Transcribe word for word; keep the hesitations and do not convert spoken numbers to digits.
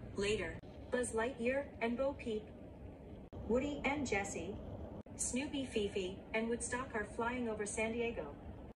Later. Buzz Lightyear and Bo Peep. Woody and Jessie. Snoopy, Fifi, and Woodstock are flying over San Diego.